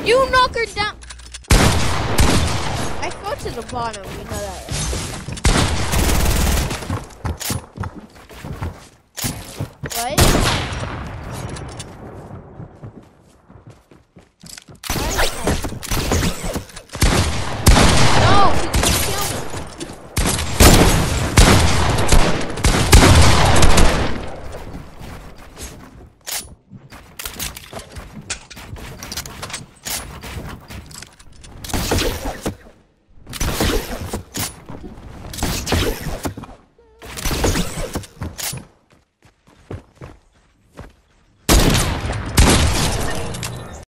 You knock her down. I fell to the bottom, you know that, right? What?